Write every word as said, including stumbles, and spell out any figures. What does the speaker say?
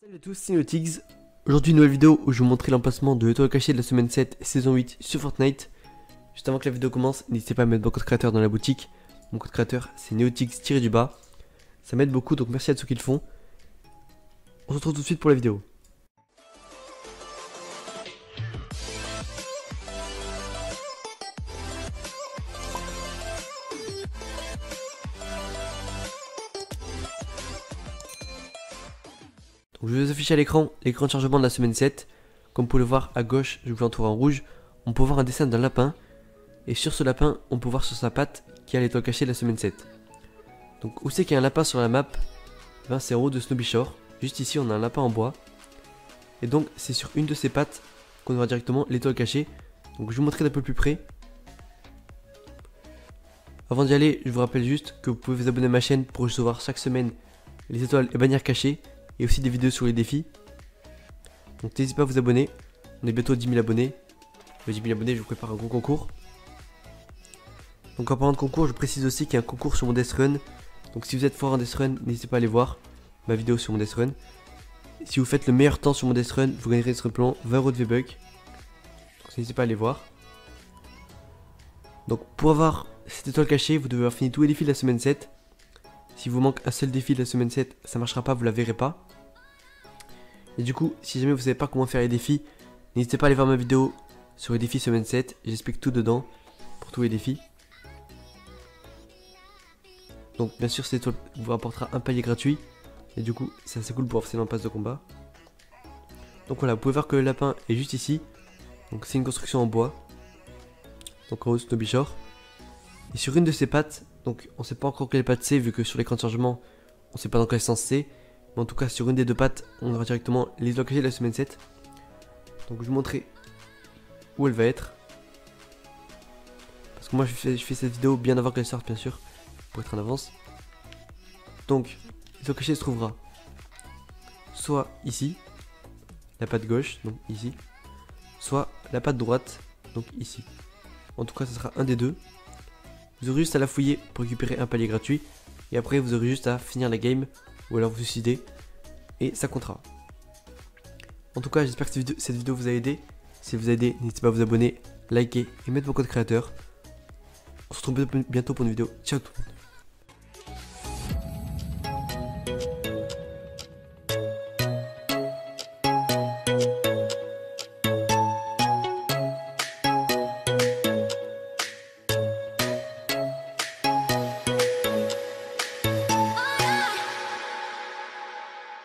Salut à tous, c'est Neotigs. Aujourd'hui une nouvelle vidéo où je vais vous montrer l'emplacement de l'étoile cachée de la semaine sept saison huit sur Fortnite. Juste avant que la vidéo commence, n'hésitez pas à mettre mon code créateur dans la boutique. Mon code créateur c'est Neotigs-du-bas. Ça m'aide beaucoup, donc merci à ceux qui le font. On se retrouve tout de suite pour la vidéo. Donc je vais vous afficher à l'écran l'écran de chargement de la semaine sept. Comme vous pouvez le voir à gauche, je vous l'entoure en rouge. On peut voir un dessin d'un lapin. Et sur ce lapin, on peut voir sur sa patte qu'il y a l'étoile cachée de la semaine sept. Donc où c'est qu'il y a un lapin sur la map? Ben, c'est en haut de Snowbee Shore. Juste ici, on a un lapin en bois. Et donc c'est sur une de ses pattes qu'on voit directement l'étoile cachée. Donc je vous montrerai d'un peu plus près. Avant d'y aller, je vous rappelle juste que vous pouvez vous abonner à ma chaîne pour recevoir chaque semaine les étoiles et bannières cachées. Et aussi des vidéos sur les défis. Donc n'hésitez pas à vous abonner. On est bientôt à dix mille abonnés. À dix mille abonnés, je vous prépare un gros concours. Donc en parlant de concours, je précise aussi qu'il y a un concours sur mon Death Run. Donc si vous êtes fort en Death Run, n'hésitez pas à aller voir ma vidéo sur mon Death Run. Si vous faites le meilleur temps sur mon Death Run, vous gagnerez simplement vingt euros de V-Bucks. Donc n'hésitez pas à aller voir. Donc pour avoir cette étoile cachée, vous devez avoir fini tous les défis de la semaine sept. Si vous manque un seul défi de la semaine sept, ça marchera pas, vous la verrez pas. Et du coup, si jamais vous savez pas comment faire les défis, n'hésitez pas à aller voir ma vidéo sur les défis semaine sept. J'explique tout dedans pour tous les défis. Donc bien sûr, cette étoile vous rapportera un palier gratuit. Et du coup, c'est assez cool pour passer dans le pass de combat. Donc voilà, vous pouvez voir que le lapin est juste ici. Donc c'est une construction en bois. Donc en haut de Snowbee Shore. Et sur une de ses pattes, donc on sait pas encore quelle patte c'est vu que sur l'écran de chargement, on sait pas dans quel sens c'est. Mais en tout cas, sur une des deux pattes, on aura directement les étoiles cachées de la semaine sept. Donc je vous montrerai où elle va être. Parce que moi je fais, je fais cette vidéo bien avant qu'elle sorte bien sûr, pour être en avance. Donc l'étoile cachée se trouvera soit ici, la patte gauche, donc ici, soit la patte droite, donc ici. En tout cas, ce sera un des deux. Vous aurez juste à la fouiller pour récupérer un palier gratuit. Et après, vous aurez juste à finir la game. Ou alors vous suicider. Et ça comptera. En tout cas, j'espère que cette vidéo, cette vidéo vous a aidé. Si elle vous a aidé, n'hésitez pas à vous abonner, liker et mettre mon code créateur. On se retrouve bientôt pour une vidéo. Ciao tout le monde.